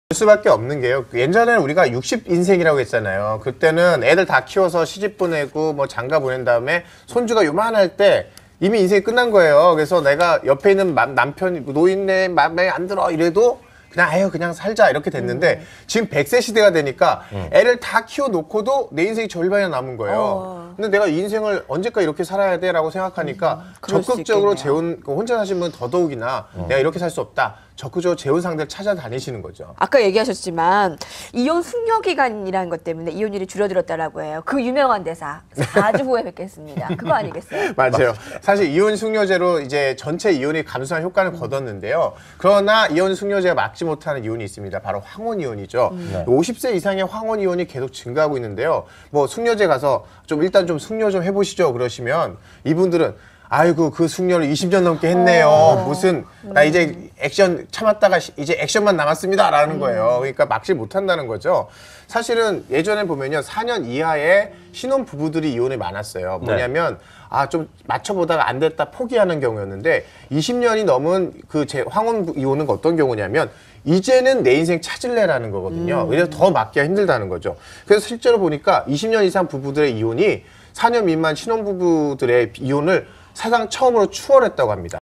수밖에 없는 게요. 예전에는 우리가 60인생이라고 했잖아요. 그때는 애들 다 키워서 시집 보내고 뭐 장가 보낸 다음에 손주가 요만할 때 이미 인생이 끝난 거예요. 그래서 내가 옆에 있는 남편이 노인네 맘에 안 들어 이래도 그냥 아유 그냥 살자 이렇게 됐는데 지금 100세 시대가 되니까 애를 다 키워놓고도 내 인생이 절반이나 남은 거예요. 근데 내가 이 인생을 언제까지 이렇게 살아야 돼? 라고 생각하니까 적극적으로 재혼, 혼자 사신 분은 더더욱이나 내가 이렇게 살 수 없다. 적극적으로 재혼 상대를 찾아다니시는 거죠. 아까 얘기하셨지만 이혼 숙려 기간이라는 것 때문에 이혼율이 줄어들었다라고 해요. 그 유명한 대사 4주 후에 뵙겠습니다. 그거 아니겠어요? 맞아요. 사실 이혼 숙려제로 이제 전체 이혼이 감소한 효과를 거뒀는데요. 그러나 이혼 숙려제가 막지 못하는 이혼이 있습니다. 바로 황혼 이혼이죠. 50세 이상의 황혼 이혼이 계속 증가하고 있는데요. 뭐 숙려제 가서 좀 일단 좀 숙려 좀 해보시죠. 그러시면 이분들은 아이고 그 숙녀를 20년 넘게 했네요. 무슨 나 이제 액션 참았다가 이제 액션만 남았습니다 라는 거예요. 그러니까 막지 못한다는 거죠. 사실은 예전에 보면요 4년 이하의 신혼 부부들이 이혼이 많았어요. 뭐냐면 아 좀 맞춰보다가 안 됐다 포기하는 경우였는데 20년이 넘은 그 황혼 이혼은 어떤 경우냐면 이제는 내 인생 찾을래라는 거거든요. 그래서 더 막기가 힘들다는 거죠. 그래서 실제로 보니까 20년 이상 부부들의 이혼이 4년 미만 신혼부부들의 이혼을 사상 처음으로 추월했다고 합니다.